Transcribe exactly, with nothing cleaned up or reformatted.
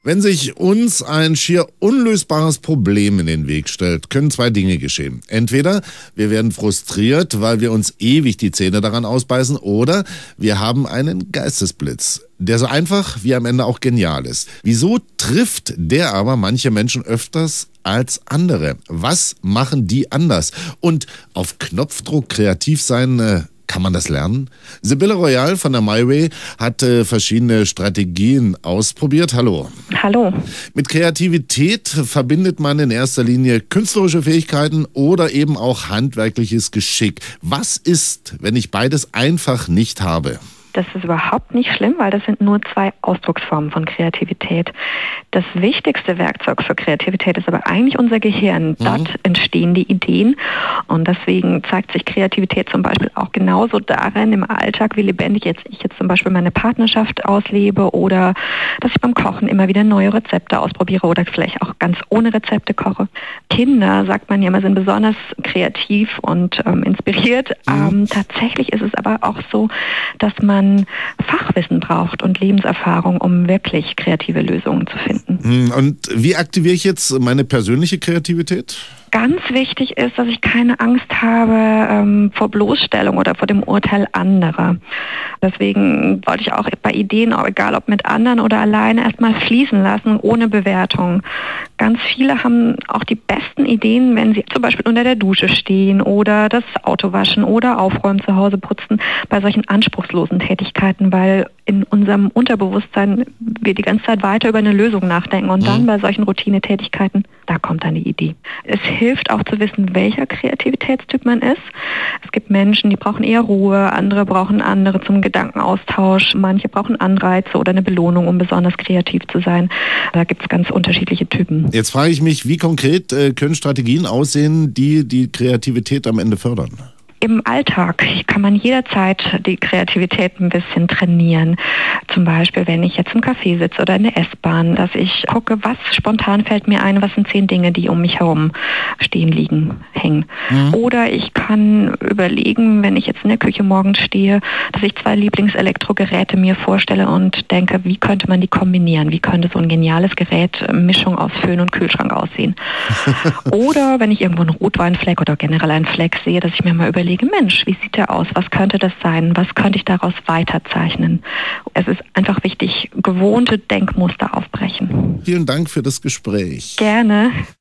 Wenn sich uns ein schier unlösbares Problem in den Weg stellt, können zwei Dinge geschehen. Entweder wir werden frustriert, weil wir uns ewig die Zähne daran ausbeißen, oder wir haben einen Geistesblitz, der so einfach wie am Ende auch genial ist. Wieso trifft der aber manche Menschen öfters als andere? Was machen die anders? Und auf Knopfdruck kreativ sein, äh, kann man das lernen? Sibylle Royal von der MyWay hat äh, verschiedene Strategien ausprobiert. Hallo. Hallo. Mit Kreativität verbindet man in erster Linie künstlerische Fähigkeiten oder eben auch handwerkliches Geschick. Was ist, wenn ich beides einfach nicht habe? Das ist überhaupt nicht schlimm, weil das sind nur zwei Ausdrucksformen von Kreativität. Das wichtigste Werkzeug für Kreativität ist aber eigentlich unser Gehirn. Mhm. Dort entstehen die Ideen und deswegen zeigt sich Kreativität zum Beispiel auch genauso darin im Alltag, wie lebendig jetzt ich jetzt zum Beispiel meine Partnerschaft auslebe oder dass ich beim Kochen immer wieder neue Rezepte ausprobiere oder vielleicht auch ganz ohne Rezepte koche. Kinder, sagt man ja immer, sind besonders kreativ und ähm, inspiriert. Mhm. Ähm, tatsächlich ist es aber auch so, dass man Fachwissen braucht und Lebenserfahrung, um wirklich kreative Lösungen zu finden. Und wie aktiviere ich jetzt meine persönliche Kreativität? Ganz wichtig ist, dass ich keine Angst habe ähm, vor Bloßstellung oder vor dem Urteil anderer. Deswegen wollte ich auch bei Ideen, egal ob mit anderen oder alleine, erstmal fließen lassen, ohne Bewertung. Ganz viele haben auch die besten Ideen, wenn sie zum Beispiel unter der Dusche stehen oder das Auto waschen oder aufräumen, zu Hause putzen, bei solchen anspruchslosen Tätigkeiten, weil in unserem Unterbewusstsein wir die ganze Zeit weiter über eine Lösung nachdenken und dann bei solchen Routinetätigkeiten, da kommt dann die Idee. Es hilft auch zu wissen, welcher Kreativitätstyp man ist. Es gibt Menschen, die brauchen eher Ruhe, andere brauchen andere zum Gedankenaustausch, manche brauchen Anreize oder eine Belohnung, um besonders kreativ zu sein. Da gibt es ganz unterschiedliche Typen. Jetzt frage ich mich, wie konkret äh, können Strategien aussehen, die die Kreativität am Ende fördern? Im Alltag kann man jederzeit die Kreativität ein bisschen trainieren. Zum Beispiel, wenn ich jetzt im Café sitze oder in der S-Bahn, dass ich gucke, was spontan fällt mir ein, was sind zehn Dinge, die um mich herum stehen, liegen, hängen. Mhm. Oder ich kann überlegen, wenn ich jetzt in der Küche morgens stehe, dass ich zwei Lieblingselektrogeräte mir vorstelle und denke, wie könnte man die kombinieren? Wie könnte so ein geniales Gerät, Mischung aus Föhn und Kühlschrank aussehen? Oder wenn ich irgendwo einen Rotweinfleck oder generell einen Fleck sehe, dass ich mir mal überlege, Mensch, wie sieht der aus? Was könnte das sein? Was könnte ich daraus weiterzeichnen? Es ist einfach wichtig, gewohnte Denkmuster aufbrechen. Vielen Dank für das Gespräch. Gerne.